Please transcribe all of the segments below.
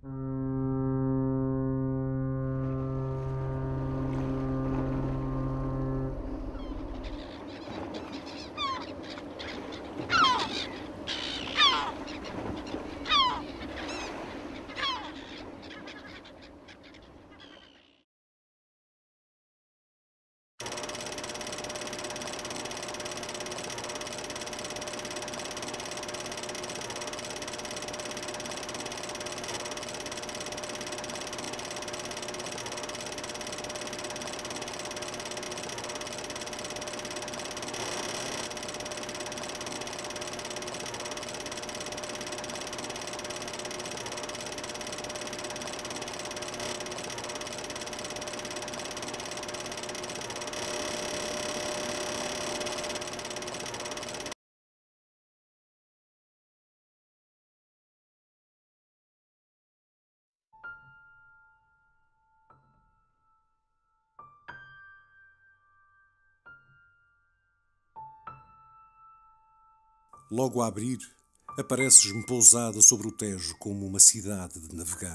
Logo a abrir, apareces-me pousada sobre o Tejo como uma cidade de navegar.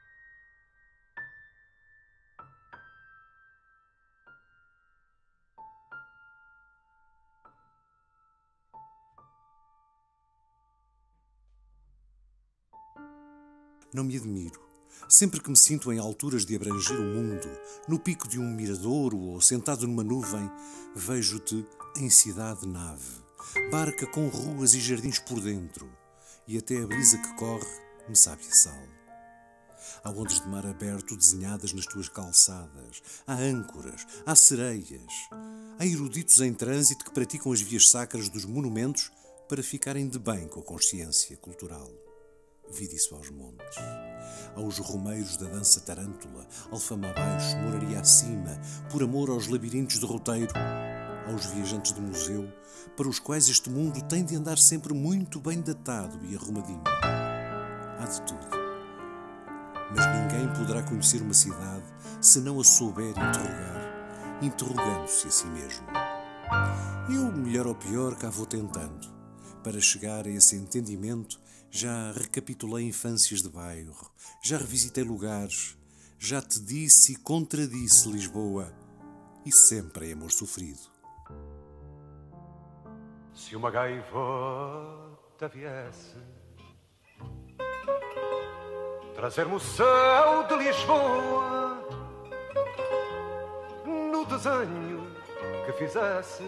Não me admiro. Sempre que me sinto em alturas de abranger o mundo, no pico de um miradouro ou sentado numa nuvem, vejo-te em cidade-nave, barca com ruas e jardins por dentro, e até a brisa que corre me sabe a sal. Há ondas de mar aberto desenhadas nas tuas calçadas, há âncoras, há sereias, há eruditos em trânsito que praticam as vias sacras dos monumentos para ficarem de bem com a consciência cultural. Vide isso aos montes. Aos romeiros da dança tarântula, Alfama abaixo, moraria acima, por amor aos labirintos de roteiro, aos viajantes de museu, para os quais este mundo tem de andar sempre muito bem datado e arrumadinho. Há de tudo. Mas ninguém poderá conhecer uma cidade se não a souber interrogar, interrogando-se a si mesmo. Eu, melhor ou pior, cá vou tentando. Para chegar a esse entendimento, já recapitulei infâncias de bairro, já revisitei lugares, já te disse e contradisse Lisboa, e sempre é amor sofrido. Se uma gaivota viesse trazer-me o céu de Lisboa no desenho que fizesse,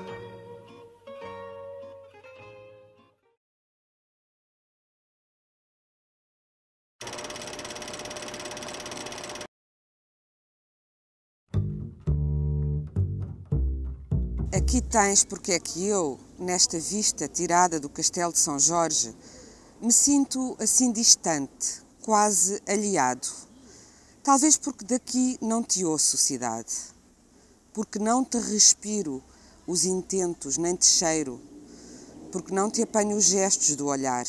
aqui tens porque é que eu, nesta vista tirada do Castelo de São Jorge, me sinto assim distante, quase alheado. Talvez porque daqui não te ouço, cidade. Porque não te respiro os intentos, nem te cheiro. Porque não te apanho os gestos do olhar.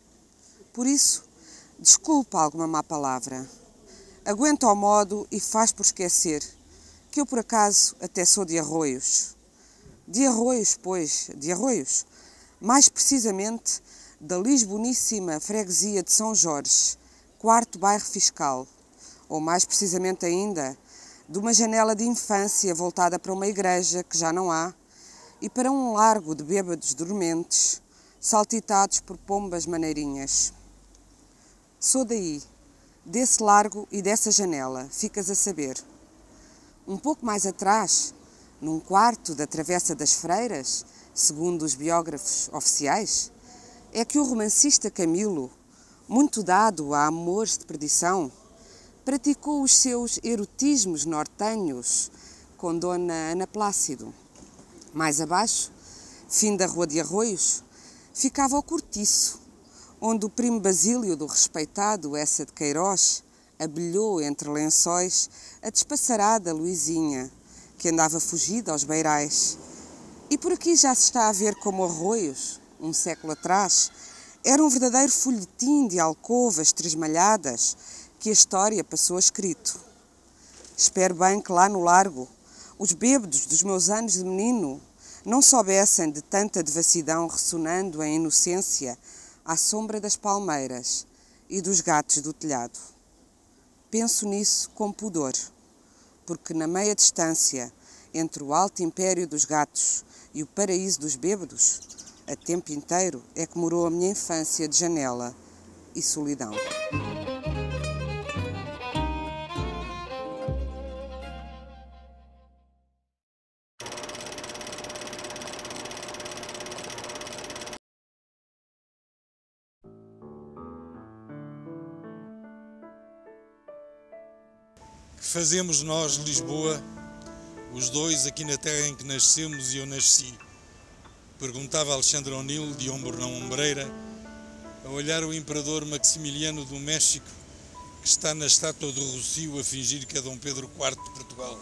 Por isso, desculpa alguma má palavra. Aguenta ao modo e faz por esquecer que eu, por acaso, até sou de Arroios. De Arroios, pois, de Arroios. Mais precisamente, da lisboníssima freguesia de São Jorge, 4º bairro fiscal. Ou mais precisamente ainda, de uma janela de infância voltada para uma igreja que já não há e para um largo de bêbados dormentes, saltitados por pombas maneirinhas. Sou daí, desse largo e dessa janela, ficas a saber. Um pouco mais atrás, num quarto da Travessa das Freiras, segundo os biógrafos oficiais, é que o romancista Camilo, muito dado a amores de perdição, praticou os seus erotismos nortenhos com Dona Ana Plácido. Mais abaixo, fim da Rua de Arroios, ficava o cortiço, onde o primo Basílio do respeitado Essa de Queiroz abelhou entre lençóis a despassarada Luizinha, que andava fugida aos beirais. E por aqui já se está a ver como Arroios, um século atrás, era um verdadeiro folhetim de alcovas tresmalhadas que a história passou a escrito. Espero bem que lá no largo os bêbados dos meus anos de menino não soubessem de tanta devassidão ressonando em inocência à sombra das palmeiras e dos gatos do telhado. penso nisso com pudor, porque na meia distância entre o alto império dos gatos e o paraíso dos bêbados, a tempo inteiro é que morou a minha infância de janela e solidão. Que fazemos nós, Lisboa, os dois aqui na terra em que nascemos e eu nasci? Perguntava Alexandre O'Neill, de ombro na ombreira, a olhar o imperador Maximiliano do México, que está na estátua do Rossio a fingir que é Dom Pedro IV de Portugal.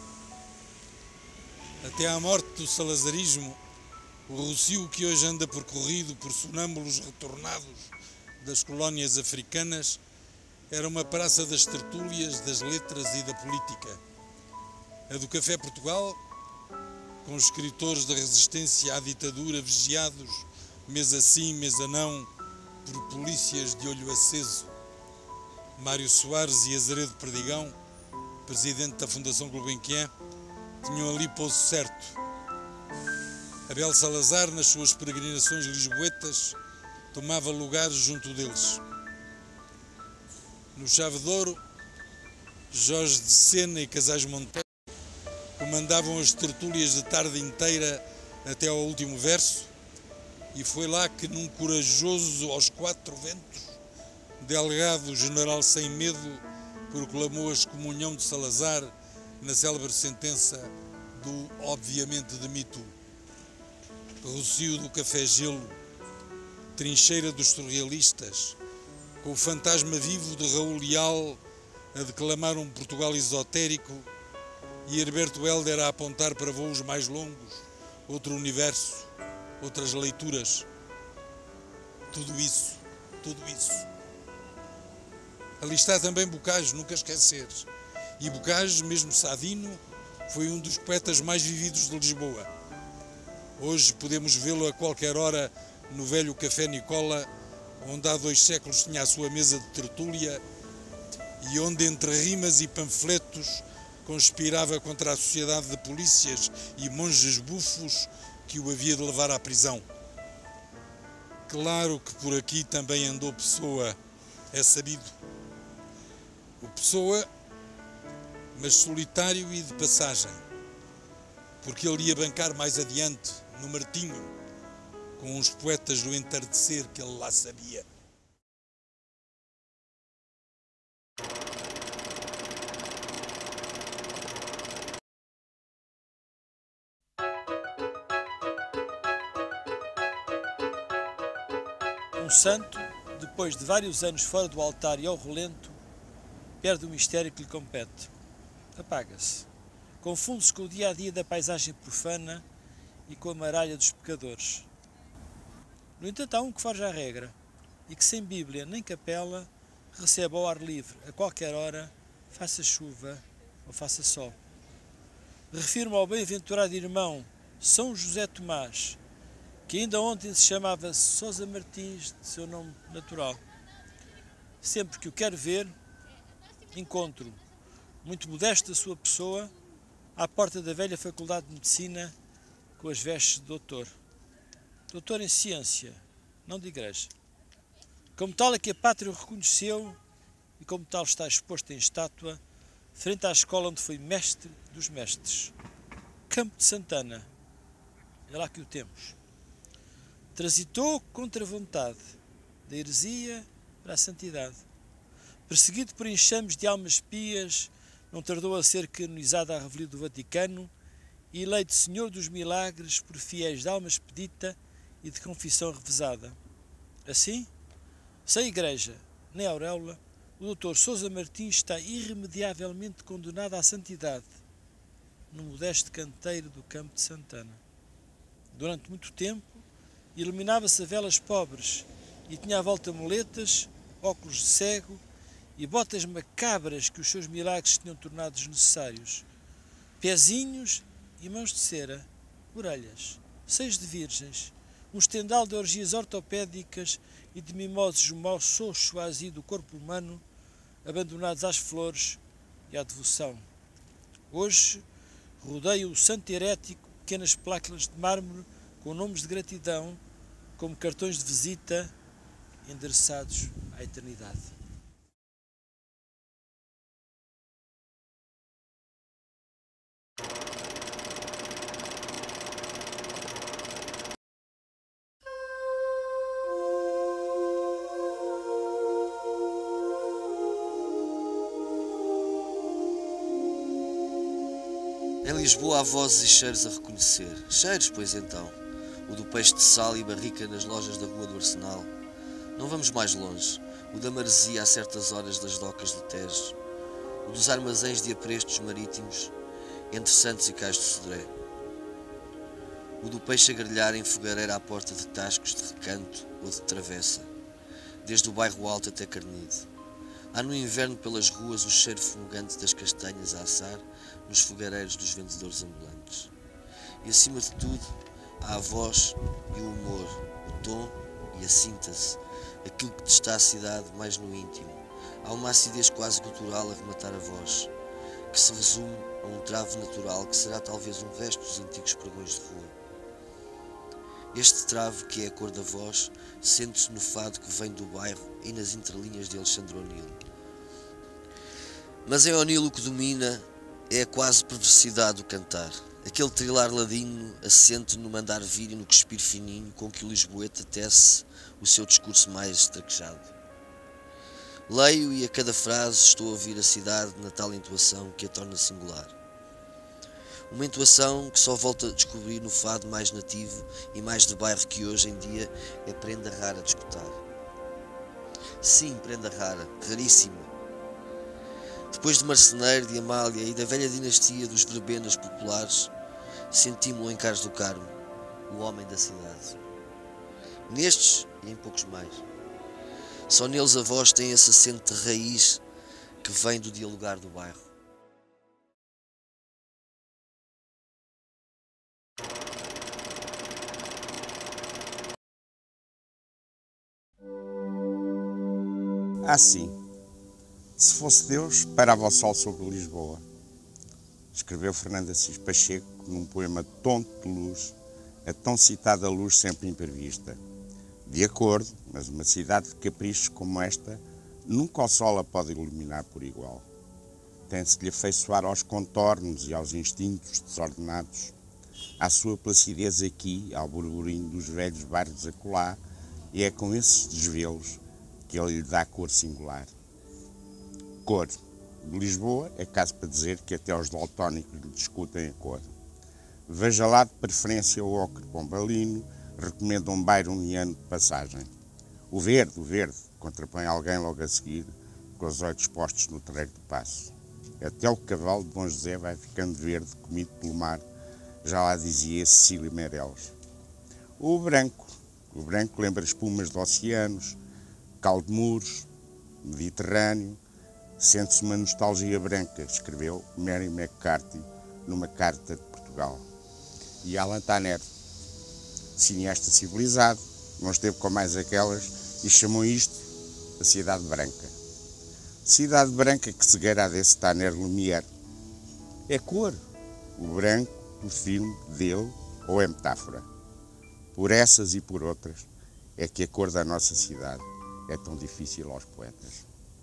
Até à morte do salazarismo, o Rossio, que hoje anda percorrido por sonâmbulos retornados das colónias africanas, era uma praça das tertúlias, das letras e da política. A do Café Portugal, com os escritores da resistência à ditadura vigiados, mesa sim, mesa não, por polícias de olho aceso. Mário Soares e Azeredo Perdigão, presidente da Fundação Gulbenkian, tinham ali pouso certo. Abel Salazar, nas suas peregrinações lisboetas, tomava lugar junto deles. No Chave de Ouro, Jorge de Sena e Casais Monteiro comandavam as tertúlias de tarde inteira até ao último verso, e foi lá que, num corajoso aos quatro ventos, Delgado, general sem medo, proclamou a excomunhão de Salazar na célebre sentença do obviamente de Me Too. Rossio do Café Gelo, trincheira dos surrealistas, com o fantasma vivo de Raul Leal a declamar um Portugal esotérico e Herberto Helder a apontar para voos mais longos, outro universo, outras leituras. Tudo isso. Ali está também Bocage, nunca esqueceres. E Bocage, mesmo Savino, foi um dos poetas mais vividos de Lisboa. Hoje podemos vê-lo a qualquer hora no velho Café Nicola, onde há 2 séculos tinha a sua mesa de tertúlia e onde, entre rimas e panfletos, conspirava contra a sociedade de polícias e monges bufos que o havia de levar à prisão. Claro que por aqui também andou Pessoa, é sabido. O Pessoa, mas solitário e de passagem, porque ele ia bancar mais adiante, no Martinho, com uns poetas do entardecer que ele lá sabia. Um santo, depois de vários anos fora do altar e ao relento, perde o mistério que lhe compete. Apaga-se. Confunde-se com o dia-a-dia da paisagem profana e com a maralha dos pecadores. No entanto, há um que forja a regra e que, sem Bíblia nem capela, recebe ao ar livre, a qualquer hora, faça chuva ou faça sol. Refiro-me ao bem-aventurado irmão São José Tomás, que ainda ontem se chamava Sousa Martins, de seu nome natural. Sempre que o quero ver, encontro, muito modesto da sua pessoa, à porta da velha Faculdade de Medicina, com as vestes de doutor. Doutor em ciência, não de igreja. Como tal é que a pátria o reconheceu e como tal está exposto em estátua, frente à escola onde foi mestre dos mestres. Campo de Santana, é lá que o temos. Transitou contra a vontade, da heresia para a santidade. Perseguido por enxames de almas pias, não tardou a ser canonizado à revelia do Vaticano e eleito Senhor dos Milagres por fiéis de alma expedita e de confissão revezada. Assim, sem igreja nem auréola, o Dr. Sousa Martins está irremediavelmente condenado à santidade, no modesto canteiro do Campo de Santana. Durante muito tempo, iluminava-se a velas pobres e tinha à volta muletas, óculos de cego e botas macabras que os seus milagres tinham tornado desnecessários. Pezinhos e mãos de cera, orelhas, seios de virgens, um estendal de orgias ortopédicas e de mimosos mal sochoasi do corpo humano, abandonados às flores e à devoção. Hoje rodeia o santo herético pequenas placas de mármore com nomes de gratidão, como cartões de visita endereçados à eternidade. Em Lisboa há vozes e cheiros a reconhecer. Cheiros, pois então. O do peixe de sal e barrica nas lojas da Rua do Arsenal. Não vamos mais longe. O da maresia a certas horas das docas do Tejo. O dos armazéns de aprestos marítimos entre Santos e Cais do Sodré. O do peixe a grelhar em fogareira à porta de tascos de recanto ou de travessa. Desde o bairro Alto até Carnide. Há no inverno pelas ruas o cheiro fumegante das castanhas a assar nos fogareiros dos vendedores ambulantes. E acima de tudo, há a voz e o humor, o tom e a síntese, aquilo que está a cidade mais no íntimo. Há uma acidez quase gutural a rematar a voz, que se resume a um travo natural que será talvez um resto dos antigos pregões de rua. Este travo, que é a cor da voz, sente-se no fado que vem do bairro e nas entrelinhas de Alexandre O'Neill. Mas em O'Neill o que domina é a quase perversidade do cantar, aquele trilar ladino assente no mandar vir e no cuspir fininho com que o lisboeta tece o seu discurso mais traquejado. Leio e a cada frase estou a ouvir a cidade na tal entoação que a torna singular. Uma entoação que só volta a descobrir no fado mais nativo e mais de bairro que hoje em dia é prenda rara de escutar. Sim, prenda rara, raríssima. Depois de Marceneiro, de Amália e da velha dinastia dos verbenas populares, senti-mo em Carlos do Carmo, o homem da cidade. Nestes e em poucos mais. Só neles a voz tem esse acento de raiz que vem do dialogar do bairro. Assim, se fosse Deus, parava o sol sobre Lisboa. Escreveu Fernando Assis Pacheco num poema Tonto de Luz, a tão citada luz sempre imprevista. De acordo, mas uma cidade de caprichos como esta, nunca o sol a pode iluminar por igual. Tem-se de lhe afeiçoar aos contornos e aos instintos desordenados, à sua placidez aqui, ao burburinho dos velhos bairros acolá, e é com esses desvelos que ele lhe dá cor singular. Cor. De Lisboa é caso para dizer que até os daltónicos lhe discutem a cor. Veja lá de preferência o ocre pombalino, recomenda um byroniano de passagem. O verde, contrapõe alguém logo a seguir, com os olhos postos no terreiro do passo. Até o cavalo de Dom José vai ficando verde, comido pelo mar, já lá dizia Cecília Meirelles. O branco lembra espumas de oceanos, caldemuros, Mediterrâneo, sente-se uma nostalgia branca, escreveu Mary McCarthy numa carta de Portugal. E Alan Tanner, cineasta civilizado, não esteve com mais aquelas e chamou isto a Cidade Branca. Cidade Branca que cegueira desse Tanner Lumière. É cor, o branco do filme dele ou é metáfora? Por essas e por outras é que a cor da nossa cidade é tão difícil aos poetas.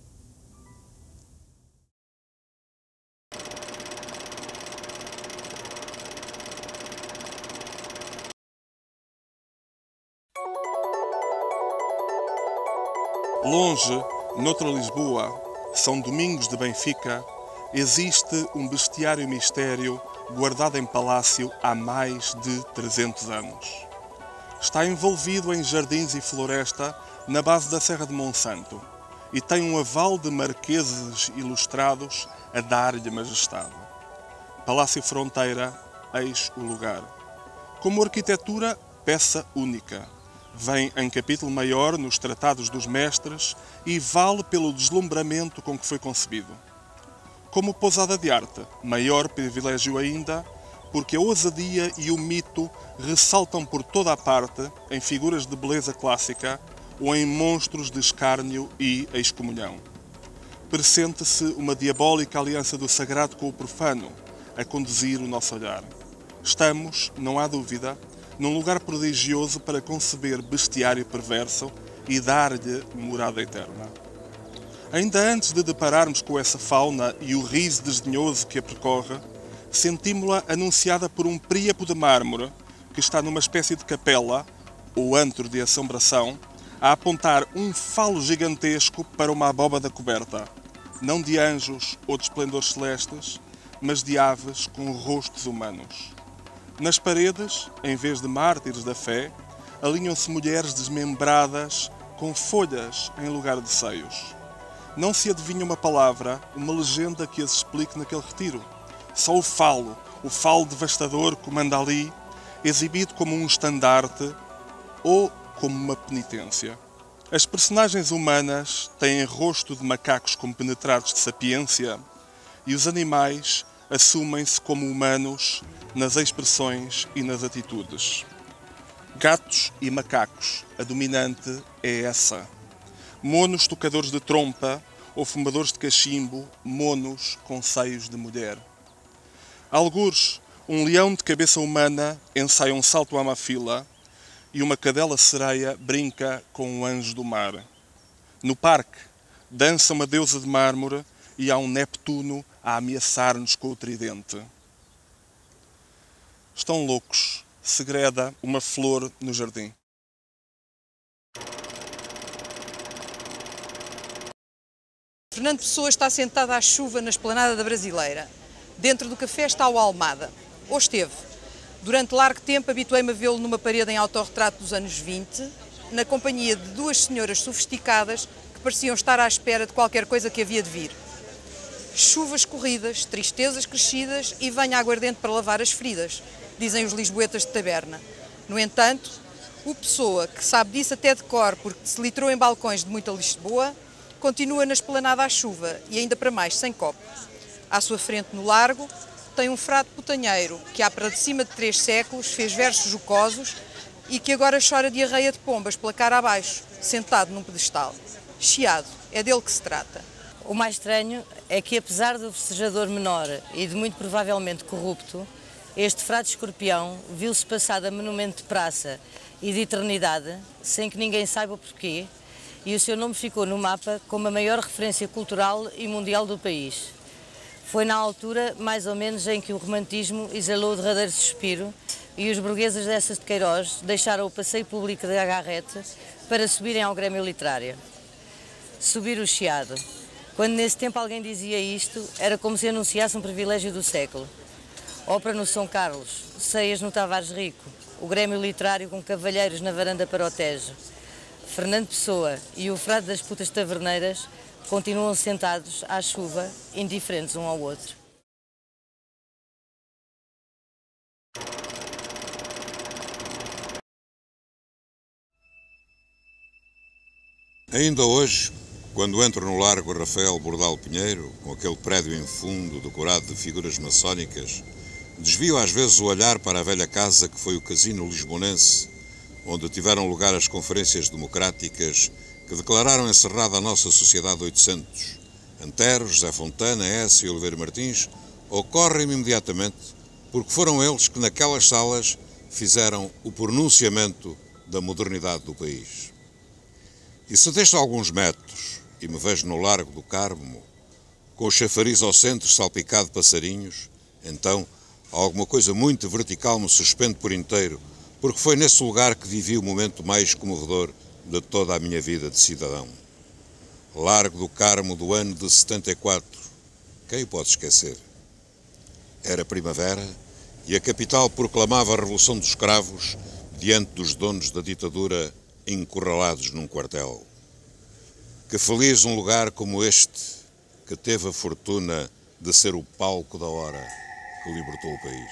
Longe, noutra Lisboa, São Domingos de Benfica, existe um bestiário mistério guardado em palácio há mais de 300 anos. Está envolvido em jardins e floresta na base da Serra de Monsanto e tem um aval de marqueses ilustrados a dar-lhe majestade. Palácio Fronteira, eis o lugar. Como arquitetura, peça única. Vem em capítulo maior nos tratados dos mestres e vale pelo deslumbramento com que foi concebido. Como pousada de arte, maior privilégio ainda, porque a ousadia e o mito ressaltam por toda a parte em figuras de beleza clássica ou em monstros de escárnio e excomunhão. pressente-se uma diabólica aliança do sagrado com o profano a conduzir o nosso olhar. Estamos, não há dúvida, num lugar prodigioso para conceber bestiário perverso e dar-lhe morada eterna. Ainda antes de depararmos com essa fauna e o riso desdenhoso que a percorre, sentimos-la anunciada por um príapo de mármore que está numa espécie de capela, ou antro de assombração, a apontar um falo gigantesco para uma abóbada coberta, não de anjos ou de esplendores celestes, mas de aves com rostos humanos. Nas paredes, em vez de mártires da fé, alinham-se mulheres desmembradas com folhas em lugar de seios. Não se adivinha uma palavra, uma legenda que as explique naquele retiro. Só o falo devastador comanda ali, exibido como um estandarte ou como uma penitência. As personagens humanas têm rosto de macacos compenetrados de sapiência e os animais assumem-se como humanos nas expressões e nas atitudes. Gatos e macacos, a dominante é essa. Monos tocadores de trompa ou fumadores de cachimbo, monos com seios de mulher. Algures, um leão de cabeça humana ensaia um salto à mafila e uma cadela sereia brinca com um anjo do mar. No parque, dança uma deusa de mármore e há um Neptuno a ameaçar-nos com o tridente. Estão loucos, segreda uma flor no jardim. Fernando Pessoa está sentado à chuva na esplanada da Brasileira. Dentro do café está o Almada. Ou esteve. Durante largo tempo habituei-me a vê-lo numa parede em autorretrato dos anos 20, na companhia de duas senhoras sofisticadas que pareciam estar à espera de qualquer coisa que havia de vir. Chuvas corridas, tristezas crescidas e venha aguardente para lavar as feridas, dizem os lisboetas de taberna. No entanto, o Pessoa, que sabe disso até de cor porque se litrou em balcões de muita Lisboa, continua na esplanada à chuva e ainda para mais sem copo. À sua frente, no largo, tem um frade putanheiro que há para de cima de 3 séculos fez versos jocosos e que agora chora diarreia de pombas pela cara abaixo, sentado num pedestal. Chiado, é dele que se trata. O mais estranho é que, apesar do festejador menor e de muito provavelmente corrupto, este frade escorpião viu-se passar a monumento de praça e de eternidade, sem que ninguém saiba o porquê, e o seu nome ficou no mapa como a maior referência cultural e mundial do país. Foi na altura, mais ou menos, em que o romantismo exalou o derradeiro suspiro e os burgueses dessas de Queiroz deixaram o passeio público de Agarrete para subirem ao Grêmio Literário. Subir o Chiado. Quando nesse tempo alguém dizia isto, era como se anunciasse um privilégio do século. Ópera no São Carlos, ceias no Tavares Rico, o Grêmio Literário com cavalheiros na varanda para o Tejo. Fernando Pessoa e o frade das putas taverneiras continuam sentados à chuva, indiferentes um ao outro. Ainda hoje, quando entro no Largo Rafael Bordal Pinheiro, com aquele prédio em fundo decorado de figuras maçónicas, desvio às vezes o olhar para a velha casa que foi o Casino Lisbonense, onde tiveram lugar as conferências democráticas que declararam encerrada a nossa sociedade 800. Antero, José Fontana, S. e Oliveira Martins ocorrem-me imediatamente porque foram eles que naquelas salas fizeram o pronunciamento da modernidade do país. E se desço alguns metros e me vejo no Largo do Carmo, com o chafariz ao centro salpicado de passarinhos, então alguma coisa muito vertical me suspende por inteiro, porque foi nesse lugar que vivi o momento mais comovedor de toda a minha vida de cidadão. Largo do Carmo do ano de 74. Quem o pode esquecer? Era primavera e a capital proclamava a Revolução dos Escravos diante dos donos da ditadura encurralados num quartel. Que feliz um lugar como este, que teve a fortuna de ser o palco da hora que libertou o país.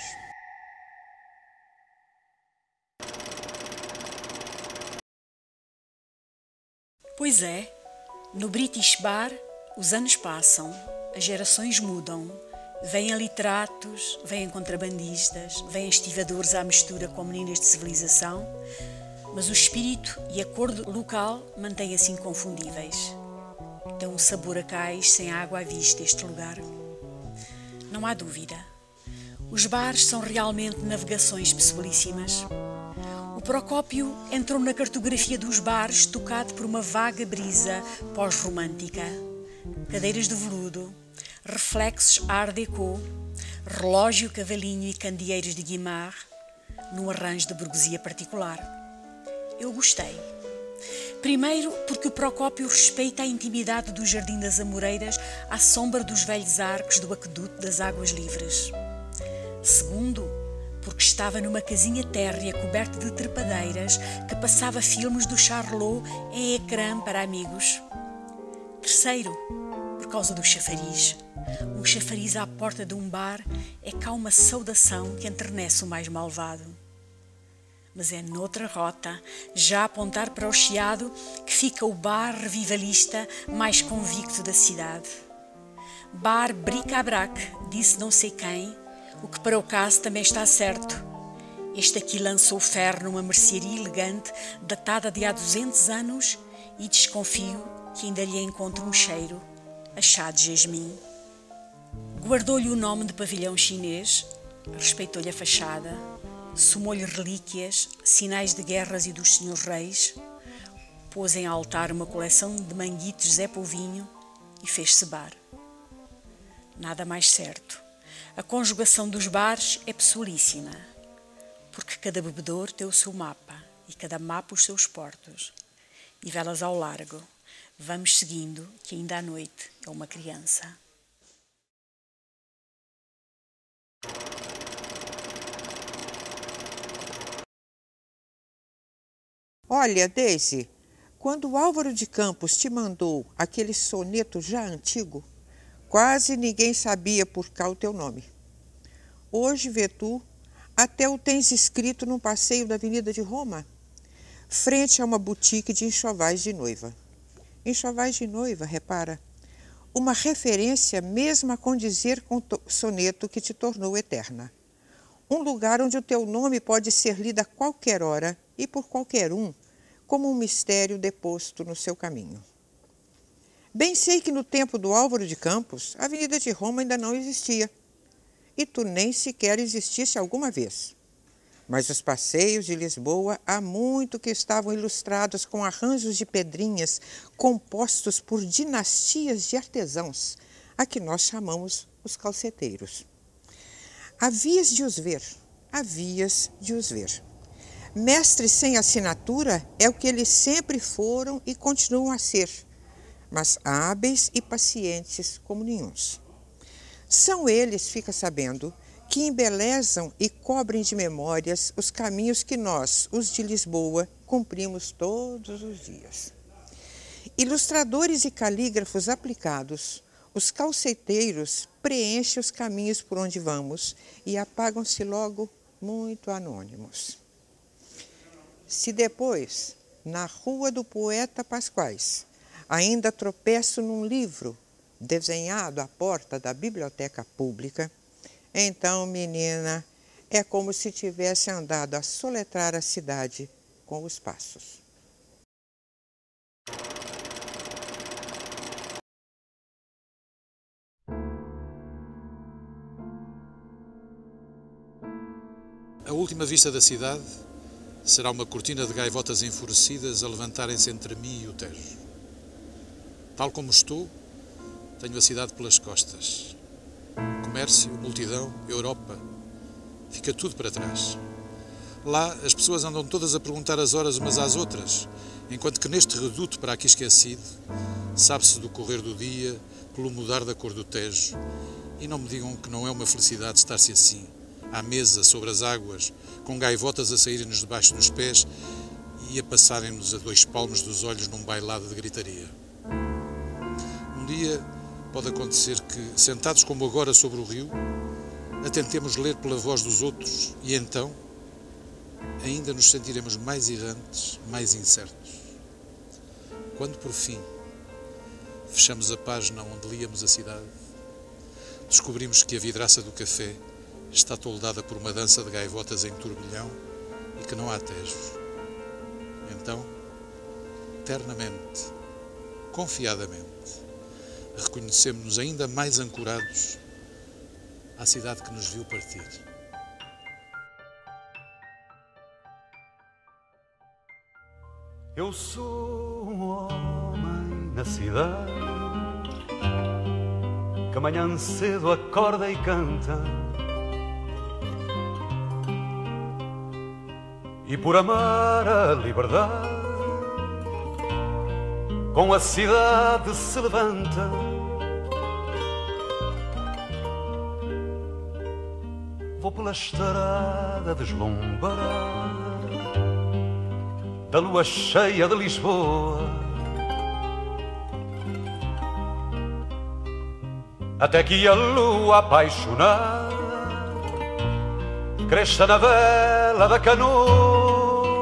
Pois é, no British Bar os anos passam, as gerações mudam, vêm literatos, vêm contrabandistas, vêm estivadores à mistura com meninas de civilização, mas o espírito e a cor local mantêm-se inconfundíveis. Tem um sabor a cais sem água à vista este lugar. Não há dúvida. Os bares são realmente navegações pessoalíssimas. O Procópio entrou na cartografia dos bares tocado por uma vaga brisa pós-romântica. Cadeiras de veludo, reflexos art déco, relógio, cavalinho e candeeiros de Guimard, num arranjo de burguesia particular. Eu gostei. Primeiro, porque o Procópio respeita a intimidade do Jardim das Amoreiras à sombra dos velhos arcos do Aqueduto das Águas Livres. Segundo, porque estava numa casinha térrea coberta de trepadeiras que passava filmes do Charlot em ecrã para amigos. Terceiro, por causa do chafariz. Um chafariz à porta de um bar é cá uma saudação que enternece o mais malvado. Mas é noutra rota, já a apontar para o Chiado, que fica o bar revivalista mais convicto da cidade. Bar bric-à-brac, disse não sei quem, o que para o caso também está certo. Este aqui lançou ferro numa mercearia elegante, datada de há 200 anos, e desconfio que ainda lhe encontro um cheiro, a chá de jasmim. Guardou-lhe o nome de pavilhão chinês, respeitou-lhe a fachada, somou-lhe relíquias, sinais de guerras e dos senhores reis, pôs em altar uma coleção de manguitos Zé Povinho e fez-se bar. Nada mais certo. A conjugação dos bares é pessoalíssima, porque cada bebedor tem o seu mapa e cada mapa os seus portos. E velas ao largo. Vamos seguindo, que ainda à noite é uma criança. Olha, Daisy, quando o Álvaro de Campos te mandou aquele soneto já antigo, quase ninguém sabia por cá o teu nome. Hoje, vê tu, até o tens escrito num passeio da Avenida de Roma, frente a uma boutique de enxovais de noiva. Enxovais de noiva, repara, uma referência mesmo a condizer com o soneto que te tornou eterna. Um lugar onde o teu nome pode ser lido a qualquer hora e por qualquer um, como um mistério deposto no seu caminho. Bem sei que no tempo do Álvaro de Campos, a Avenida de Roma ainda não existia, e tu nem sequer existisse alguma vez. Mas os passeios de Lisboa há muito que estavam ilustrados com arranjos de pedrinhas compostos por dinastias de artesãos, a que nós chamamos os calceteiros. Havias de os ver, havias de os ver. Mestres sem assinatura é o que eles sempre foram e continuam a ser, mas hábeis e pacientes como nenhuns. São eles, fica sabendo, que embelezam e cobrem de memórias os caminhos que nós, os de Lisboa, cumprimos todos os dias. Ilustradores e calígrafos aplicados, os calceteiros preenchem os caminhos por onde vamos e apagam-se logo muito anônimos. Se depois, na Rua do Poeta Pascoais, ainda tropeço num livro desenhado à porta da biblioteca pública, então, menina, é como se tivesse andado a soletrar a cidade com os passos. A última vista da cidade será uma cortina de gaivotas enfurecidas a levantarem-se entre mim e o Tejo. Tal como estou, tenho a cidade pelas costas. Comércio, multidão, Europa, fica tudo para trás. Lá as pessoas andam todas a perguntar as horas umas às outras, enquanto que neste reduto para aqui esquecido, sabe-se do correr do dia, pelo mudar da cor do Tejo, e não me digam que não é uma felicidade estar-se assim, à mesa, sobre as águas, com gaivotas a saírem-nos debaixo dos pés e a passarem-nos a 2 palmos dos olhos num bailado de gritaria. Um dia pode acontecer que, sentados como agora sobre o rio, atentemos ler pela voz dos outros e então ainda nos sentiremos mais errantes, mais incertos. Quando, por fim, fechamos a página onde líamos a cidade, descobrimos que a vidraça do café está toldada por uma dança de gaivotas em turbilhão e que não há tejos. Então, ternamente, confiadamente, reconhecemos-nos ainda mais ancorados à cidade que nos viu partir. Eu sou um homem na cidade que amanhã cedo acorda e canta, e por amar a liberdade com a cidade se levanta. Vou pela estrada deslumbrada da lua cheia de Lisboa, até que a lua apaixonada cresça na vela da canoa.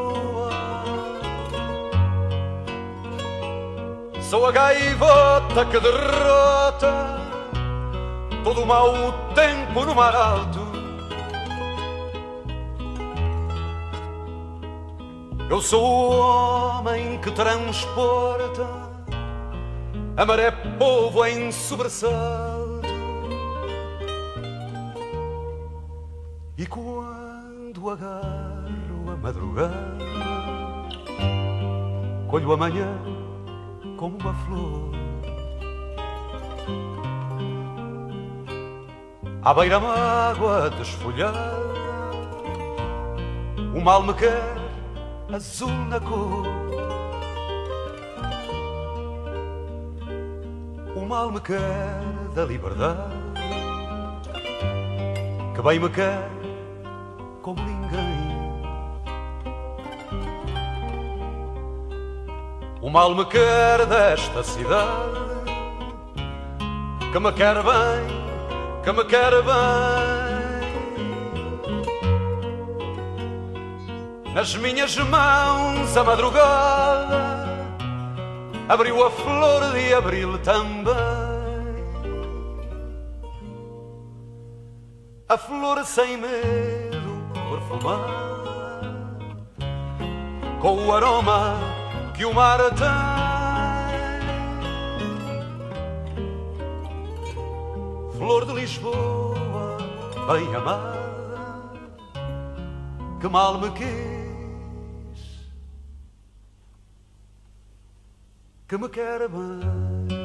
Sou a gaivota que derrota todo o mau tempo no mar alto. Eu sou o homem que transporta a maré povo em sobressalto. E quando agarro a madrugada, colho amanhã como uma flor. À beira-mágoa desfolhada, o mal me quer azul na cor. O mal me quer da liberdade, que bem me quer como ninguém. O mal me quer desta cidade, que me quer bem, que me quer bem. Nas minhas mãos a madrugada abriu a flor de abril também. A flor sem medo perfumada, com o aroma que o mar tem. Flor de Lisboa, bem amada, que mal me quis, que me quer bem.